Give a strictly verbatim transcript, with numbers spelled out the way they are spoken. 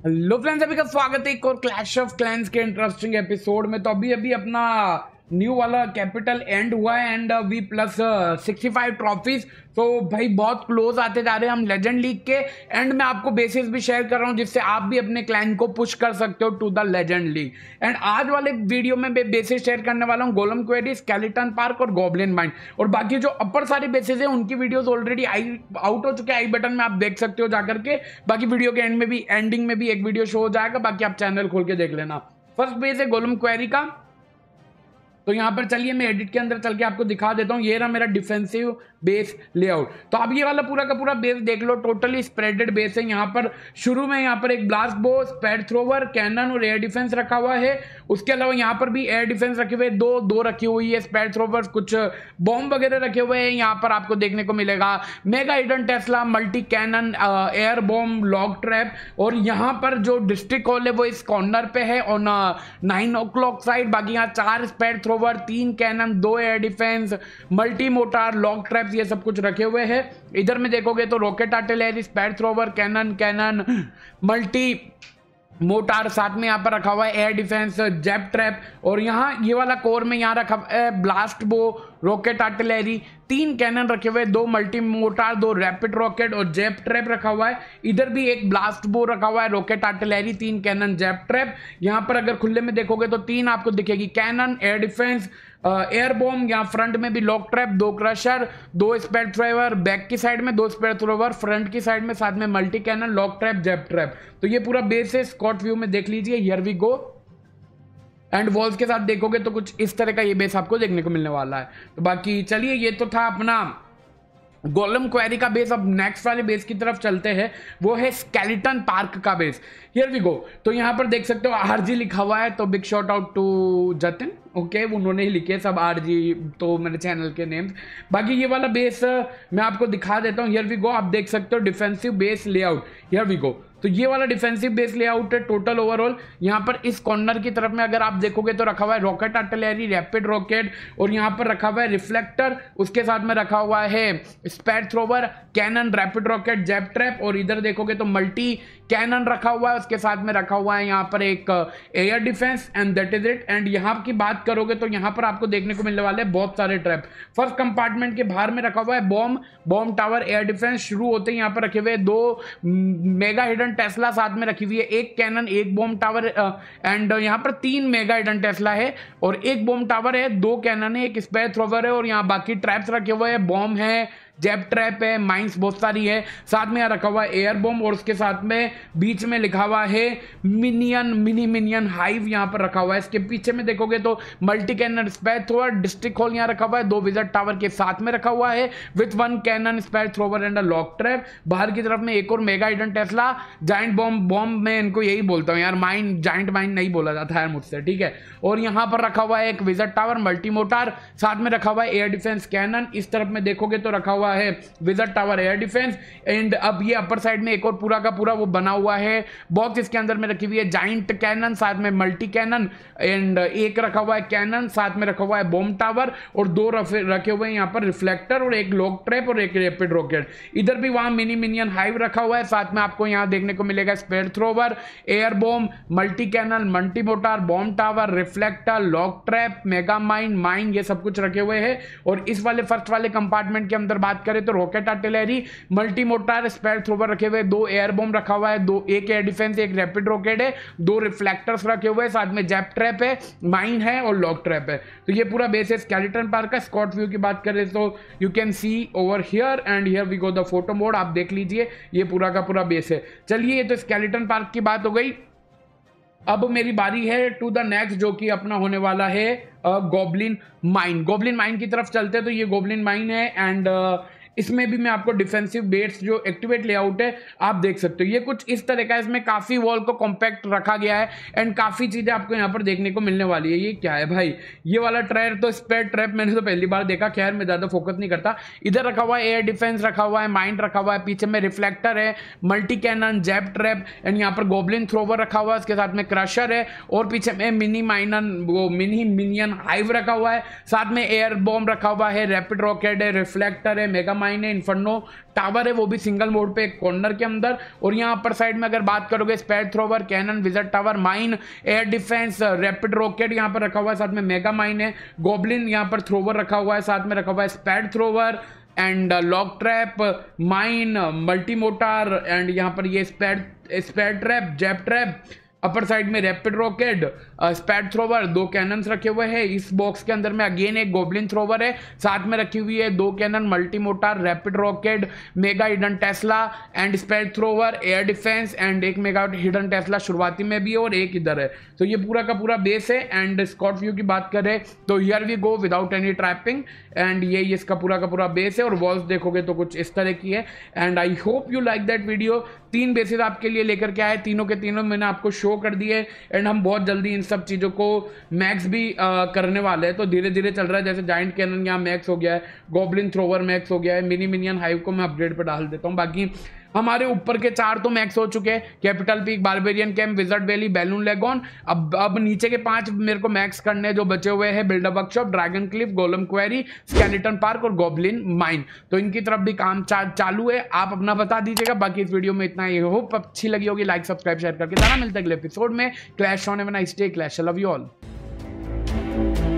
Hello friends, अभी का स्वागत है एक और क्लैश ऑफ क्लैंस के इंटरेस्टिंग एपिसोड में। तो अभी अभी अपना न्यू वाला कैपिटल एंड हुआ है and we plus sixty five trophies. तो भाई बहुत क्लोज आते जा रहे हैं हम लेजेंड लीग के एंड मैं आपको बेसिस भी शेयर कर रहा हूं जिससे आप भी अपने क्लैन को पुश कर सकते हो टू द लेजेंड लीग। एंड आज वाले वीडियो में मैं बेसिस शेयर करने वाला हूं गोलम क्वेरी, स्केलेटन पार्क और गॉब्लिन माइन। और बाकी जो अपर सारे बेसिस है उनकी वीडियोस ऑलरेडी आई आउट हो चुके हैं, आई बटन में आप देख सकते हो जाकर के। बाकी वीडियो के एंड में भी एंडिंग में भी एक वीडियो शो हो जाएगा, बाकी आप चैनल खोल के देख लेना। फर्स्ट बेस है गोलम क्वेरी का। तो यहां पर चलिए मैं एडिट के अंदर चल के आपको दिखा देता हूं। ये रहा मेरा डिफेंसिव बेस लेआउट। तो आप ये वाला पूरा का पूरा बेस देख लो, टोटली स्प्रेडेड बेस है। यहाँ पर शुरू में यहाँ पर एक blast bow, spear thrower, cannon और एयर डिफेंस रखा हुआ है। उसके अलावा यहाँ पर भी एयर डिफेंस रखे हुए दो दो रखी हुई है, स्पैड थ्रोवर, कुछ बॉम्ब वगैरह रखे हुए हैं। यहाँ पर आपको देखने को मिलेगा mega hidden Tesla, multi cannon, air bomb, log trap. और यहाँ पर जो डिस्ट्रिक्ट हॉल है वो इस कॉर्नर पे है on nine o'clock side. बाकी यहाँ चार स्पैड थ्रोवर, तीन कैनन, दो air defense, multi mortar, log trap, ये सब कुछ रखे हुए हैं। इधर में देखोगे तो rocket artillery, spear thrower, cannon cannon multi mortar, साथ में यहाँ पर रखा हुआ है एयर डिफेंस, जेप ट्रैप। और यहाँ ये वाला कोर में यहाँ रखा है ब्लास्ट बो, रॉकेट आर्टिलरी, तीन कैनन रखे हुए, दो मल्टी मोटार, दो रैपिड रॉकेट और जेप ट्रैप रखा हुआ है। इधर भी एक ब्लास्ट बो रखा हुआ है, रॉकेट आर्टिलरी, तीन कैनन, जेप ट्रैप। यहाँ पर अगर खुले में देखोगे तो तीन आपको दिखेगी cannon, air defense, air bomb. यहाँ फ्रंट में भी लॉक ट्रैप, दो क्रशर, दो स्पेड थ्रोवर, बैक की साइड में दो स्पेड थ्रोवर, फ्रंट की साइड में साथ में multi cannon, log trap, zap trap. तो ये पूरा बेस है। स्कॉट व्यू में देख लीजिए, here we go. And walls के साथ देखोगे तो कुछ इस तरह का ये बेस आपको देखने को मिलने वाला है। तो बाकी चलिए, ये तो था अपना गोलम क्वेरी का बेस। अब नेक्स्ट वाले बेस की तरफ चलते हैं, वो है स्केलेटन पार्क का बेस। Here we go. तो यहाँ पर देख सकते हो आरजी लिखा हुआ है, तो big shout out to Jatin. Okay, उन्होंने ही लिखे सब आरजी, तो मेरे चैनल के नेम्स। बाकी ये वाला बेस मैं आपको दिखा देता हूँ। Here we go. आप देख सकते हो defensive base layout. Here we go. तो ये वाला डिफेंसिव बेस लेआउट है टोटल ओवरऑल। यहाँ पर इस कॉर्नर की तरफ में अगर आप देखोगे तो रखा हुआ है रॉकेट आर्टिलरी, रैपिड रॉकेट, और यहाँ पर रखा हुआ है रिफ्लेक्टर। उसके साथ में रखा हुआ है spear thrower, cannon, rapid rocket, zap trap. और इधर देखोगे तो मल्टी कैनन रखा हुआ है। उसके साथ में रखा हुआ है यहाँ पर एक air defence and that is it. And यहाँ की बात करोगे तो यहाँ पर आपको देखने को मिलने वाले हैं बहुत सारे ट्रैप। फर्स्ट कंपार्टमेंट के बाहर में रखा हुआ है bomb, bomb tower, air defense. शुरू होते ही यहाँ पर रखे हुए दो मेगा हिडन टेस्ला, साथ में रखी हुई है एक कैनन, एक बॉम्ब टावर। एंड यहाँ पर तीन मेगा हिडन टेस्ला है और एक बॉम्ब टावर है, दो कैनन है, एक स्पेयर थ्रोवर है। और यहाँ बाकी ट्रैप्स रखे हुए हैं, बॉम्ब है, जेप ट्रैप है, माइंस बहुत सारी है। साथ में यहाँ रखा हुआ है एयर बॉम्ब और उसके साथ में बीच में लिखा हुआ है मिनियन, मिनी मिनियन हाइव यहाँ पर रखा हुआ है। इसके पीछे में देखोगे तो multi cannon, spear thrower, district hall यहाँ रखा हुआ है, दो विजट टावर के साथ में रखा हुआ है with one cannon, spear thrower and a log trap. बाहर की तरफ में एक और mega hidden Tesla, giant bomb, bomb में इनको यही बोलता हूँ यार, माइन जाइंट माइन नहीं बोला जाता है मुझसे, ठीक है। और यहाँ पर रखा हुआ है एक विजट टावर, मल्टी मोटार, साथ में रखा हुआ है एयर डिफेंस कैनन। इस तरफ में देखोगे तो रखा हुआ है wizard tower, air defence. And अब ये अपर साइड में एक और पूरा का पूरा वो बना हुआ है बॉक्स, इसके अंदर में रखी हुई है जाइंट कैनन, साथ में मल्टी कैनन। एंड एक रखा हुआ है कैनन, साथ में रखा हुआ है बॉम्ब टावर, और दो रखे हुए हैं यहाँ पर रिफ्लेक्टर, और एक लॉक ट्रैप और एक रैपिड रॉकेट। इधर भी वहां मिनी मिनियन हाइव रखा हुआ है। साथ में आपको यहाँ देखने को मिलेगा spear thrower, air bomb, multi cannon, multi mortar, bomb tower, reflector, log trap, mega mine, mine, ये सब कुछ रखे हुए हैं। और इस वाले फर्स्ट वाले कंपार्टमेंट के अंदर बात करें तो rocket artillery, multi mortar, spear thrower रखे हुए, दो एयर बॉम्ब रखा हुआ है, दो एक एयर डिफेंस, एक रैपिड रॉकेट है, दो रिफ्लेक्टर्स रखे हुए हैं, साथ में जेप ट्रैप है, माइन है और लॉक ट्रैप है। तो ये पूरा बेस है स्केलेटन पार्क का। स्कॉट व्यू की बात करें तो you can see over here and here we go the photo mode. आप देख लीजिए, ये पूरा का पूरा बेस है। चलिए, ये तो स्केलेटन पार्क की बात हो गई। अब मेरी बारी है टू द नेक्स्ट, जो कि अपना होने वाला है गॉब्लिन माइन। गॉब्लिन माइन की तरफ चलते हैं। तो ये गॉब्लिन माइन है एंड इसमें भी मैं आपको डिफेंसिव बेट्स जो एक्टिवेट लेआउट है आप देख सकते हो। ये कुछ इस तरह का, इसमें काफी वॉल को कॉम्पैक्ट रखा गया है एंड काफी चीजें आपको यहाँ पर देखने को मिलने वाली है। ये क्या है भाई? ये वाला ट्रैप तो स्पेयर ट्रैप मैंने तो पहली बार देखा, खैर मैं ज्यादा फोकस नहीं करता। इधर रखा हुआ है एयर डिफेंस रखा हुआ है, माइंड रखा हुआ है, पीछे में रिफ्लेक्टर है, multi cannon, zap trap and यहाँ पर गोब्लिन थ्रोवर रखा हुआ है, उसके साथ में क्रशर है और पीछे में मिनी माइनन वो मिनी मिनियन हाइव रखा हुआ है, साथ में एयर बॉम्ब रखा हुआ है, रैपिड रॉकेट है, रिफ्लेक्टर है, मेगा माइन है, इन्फर्नो टावर है वो भी सिंगल मोड पे एक कॉर्नर के अंदर। और यहाँ अपर साइड में अगर बात करोगे spear thrower, cannon, wizard tower, mine, air defence, rapid rocket यहाँ पर रखा हुआ है, साथ में मेगा माइन है, गोब्लिन यहाँ पर थ्रोवर रखा हुआ है, साथ में रखा हुआ है spear thrower and lock trap, mine, multi mortar and यहाँ पर ये spear spear trap, zap trap. Upper side में रैपिड रॉकेट, स्पैड थ्रोवर, दो कैनन्स रखे हुए हैं। इस बॉक्स के अंदर में अगेन एक गोब्लिन थ्रोवर है, साथ में रखी हुई है दो cannon, multi mortar, rapid rocket, mega hidden Tesla and spear thrower, air defence and एक मेगा हिडन टेस्ला शुरुआती में भी है और एक इधर है। तो ये पूरा का पूरा बेस है। एंड स्कॉट व्यू की बात करें तो here we go without any trapping and ये इसका पूरा का पूरा बेस है। और वॉल्स देखोगे तो कुछ इस तरह की है। And I hope you like that video. तीन बेसिस आपके लिए लेकर के आए, तीनों के तीनों मैंने आपको शो कर दिए एंड हम बहुत जल्दी इन सब चीज़ों को मैक्स भी आ, करने वाले हैं। तो धीरे धीरे चल रहा है, जैसे जाइंट कैनन यहाँ मैक्स हो गया है, गोब्लिन थ्रोवर मैक्स हो गया है, मिनी मिनियन हाइव को मैं अपग्रेड पर डाल देता हूँ। बाकी हमारे ऊपर के चार तो मैक्स हो चुके हैं, capital peak, barbarian camp, wizard valley, balloon lagoon. अब अब नीचे के पांच मेरे को मैक्स करने जो बचे हुए हैं, builder workshop, dragon cliff, golem quarry, skeleton park और गोब्लिन माइन। तो इनकी तरफ भी काम चा, चालू है, आप अपना बता दीजिएगा। बाकी इस वीडियो में इतना ही, होप अच्छी लगी होगी, लाइक सब्सक्राइब शेयर करके जाना। मिलता है अगले एपिसोड में। क्लैश ऑन एवन, I stay clash, love you all.